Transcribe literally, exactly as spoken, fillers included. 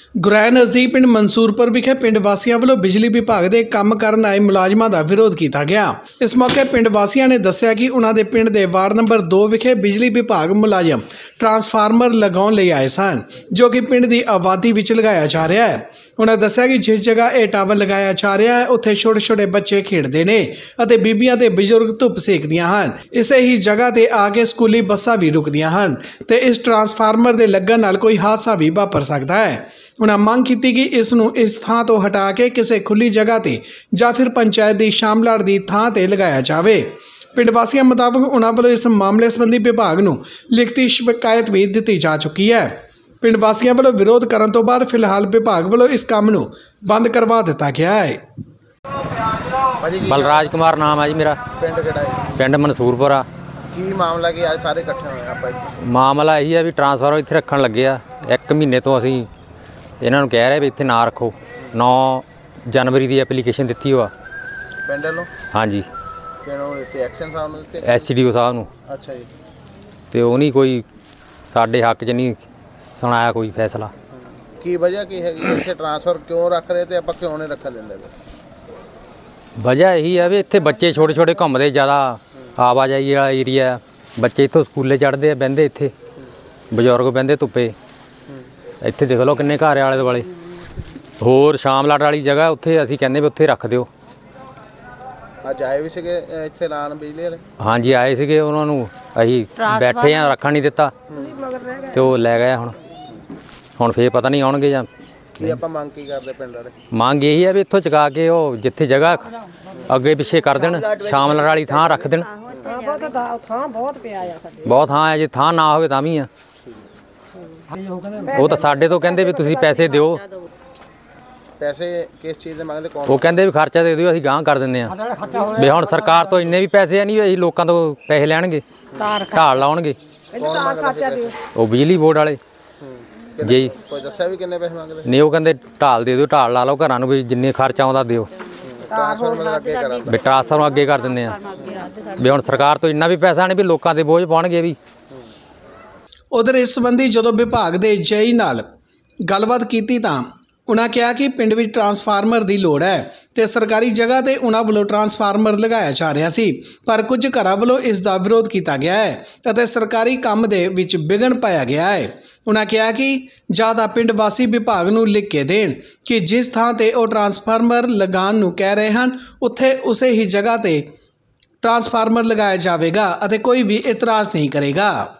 ਗੁਰੈਣ ਨਜ਼ਦੀਕ ਪਿੰਡ ਮਨਸੂਰਪੁਰ ਵਿਖੇ ਪਿੰਡ ਵਾਸੀਆਂ ਵੱਲੋਂ ਬਿਜਲੀ ਵਿਭਾਗ ਦੇ ਕੰਮ ਕਰਨ ਆਏ ਮੁਲਾਜ਼ਮਾਂ ਦਾ ਵਿਰੋਧ ਕੀਤਾ ਗਿਆ। ਇਸ ਮੌਕੇ ਪਿੰਡ ਵਾਸੀਆਂ ਨੇ ਦੱਸਿਆ ਕਿ ਉਹਨਾਂ ਦੇ ਪਿੰਡ ਦੇ ਵਾਰਡ ਨੰਬਰ ਦੋ ਵਿਖੇ ਬਿਜਲੀ ਵਿਭਾਗ ਮੁਲਾਜ਼ਮ ਟਰਾਂਸਫਾਰਮਰ ਲਗਾਉਣ ਲਈ ਆਏ ਸਨ, ਜੋ ਕਿ ਪਿੰਡ ਦੀ ਆਬਾਦੀ ਵਿੱਚ ਲਗਾਇਆ ਜਾ ਰਿਹਾ ਹੈ। उन्होंने दस्सिया कि जिस जगह यह टावर लगाया जा रहा है उत्थे छोटे छोटे बच्चे खेडते ने अते बीबियां ते बजुर्ग धुप सेकदियां हन। इसे ही जगह ते आके स्कूली बसां भी रुकदियां हन ते इस ट्रांसफार्मर दे लगन नाल कोई हादसा भी वापर सकता है। उन्होंने मंग की कि इस नूं इस थां तो हटा के किसी खुली जगह ते जां फिर पंचायत की शामलाट की थां ते लगाया जाए। पिंड वासियों मुताबिक उन्होंने वालों इस मामले संबंधी विभाग नूं लिखती शिकायत भी दी जा चुकी है। पिंड वासियों वालों विरोध करने तो बाद फिलहाल विभाग वालों इस काम नूं बंद करवा दिता गया है। बलराज कुमार नाम है जी मेरा। पिंड किहड़ा है? पिंड मनसूरपुर आ। की मामला कि आज सारे इकट्ठे होए आपां इत्थे? मामला यही है भी ट्रांसफार्मर इत्थे रखण लगे आ। एक महीने तो असीं इन्हां नूं कह रहे भी इत्थे ना रखो। नौ जनवरी की एप्लीकेशन दित्ती हुआ पिंड वालों। हाँ जी किहनों दित्ते? एक्शन साहब नूं दित्ते? एस डी ओ साहब नूं। अच्छा जी। ते ओह नहीं कोई साडे हक च नहीं सुनाया कोई फैसला। की वजह की है इत्थे ट्रांसफर क्यों रख रहे थे आपां क्यों नहीं रखन दिंदे? वजह यही है भी इत्थे बच्चे छोटे छोटे घूमते, ज़्यादा आवाजाही वाला एरिया, बच्चे इत्थों स्कूले चढ़ते बहिंदे, इत्थे बजुर्ग बहिंदे धुप्पे। इत्थे देख लो किन्ने घर आले दुआले। होर शामलाट वाली जगह उत्थे असीं कहंदे भी उत्थे रख दिओ। अज आए भी सीगे इत्थे लाण बिजली वाले? हाँ जी आए सीगे, उन्हां नूं असीं बैठे आ, रखण नहीं दित्ता ते ओह लै गए। हुण हुण फिर पता नहीं आउणगे जां की। आपां मंग की करदे पिंड वाले? मंग यही है भी इत्थों चुका के ओह जिथे जगह अगे पिछे कर देण, शामलाट वाली थां रख देण। बहुत थां है, जे थां ना होवे तां भी आ। ਉਹ ਤਾਂ ਸਾਡੇ ਤੋਂ ਕਹਿੰਦੇ ਵੀ ਤੁਸੀਂ ਪੈਸੇ ਦਿਓ। ਪੈਸੇ ਕਿਸ ਚੀਜ਼ ਦੇ ਮੰਗਦੇ? ਕੌਣ? ਉਹ ਕਹਿੰਦੇ ਵੀ ਖਰਚਾ ਦੇ ਦਿਓ, ਅਸੀਂ ਗਾਂਹ ਕਰ ਦਿੰਦੇ ਆ। ਵੀ ਹੁਣ ਸਰਕਾਰ ਤੋਂ ਇੰਨੇ ਵੀ ਪੈਸੇ ਨਹੀਂ, ਅਸੀਂ ਲੋਕਾਂ ਤੋਂ ਪੈਸੇ ਲੈਣਗੇ, ਢਾਲ ਲਾਉਣਗੇ। ਉਹ ਬਿਜਲੀ ਬੋਰਡ ਵਾਲੇ ਜੀ। ਕੋਈ ਦੱਸਿਆ ਵੀ ਕਿੰਨੇ ਪੈਸੇ ਮੰਗਦੇ? ਨਹੀਂ, ਉਹ ਕਹਿੰਦੇ ਢਾਲ ਦੇ ਦਿਓ, ਢਾਲ ਲਾ ਲਓ ਘਰਾਂ ਨੂੰ, ਵੀ ਜਿੰਨੇ ਖਰਚਾ ਆਉਂਦਾ ਦਿਓ। ਟ੍ਰਾਂਸਫਾਰਮਰ ਅੱਗੇ ਕਰਾਂਗੇ, ਵੀ ਟ੍ਰਾਂਸਫਾਰਮਰ ਅੱਗੇ ਕਰ ਦਿੰਦੇ ਆ। ਵੀ ਹੁਣ ਸਰਕਾਰ ਤੋਂ ਇੰਨਾ ਵੀ ਪੈਸਾ ਨਹੀਂ ਵੀ ਲੋਕਾਂ ਦੇ ਬੋਝ ਪਾਉਣਗੇ ਵੀ। उधर इस संबंधी जो विभाग के जई नाल गलबात की तो उन्हें कहा कि पिंड में ट्रांसफार्मर की लोड़ है तो सरकारी जगह पर उन्होंने वालों ट्रांसफार्मर लगाया जा रहा सी, पर कुछ घरों वालों इसका विरोध किया गया है तो सरकारी काम दे विच विघन पाया गया है। उन्हें कहा कि ज़्यादा पिंड वासी विभाग नूं लिख के देण कि जिस थां ते वो ट्रांसफार्मर लगाण नूं कह रहे हैं उत्थे उसे ही जगह पर ट्रांसफार्मर लगाया जाएगा और कोई भी इतराज़ नहीं करेगा।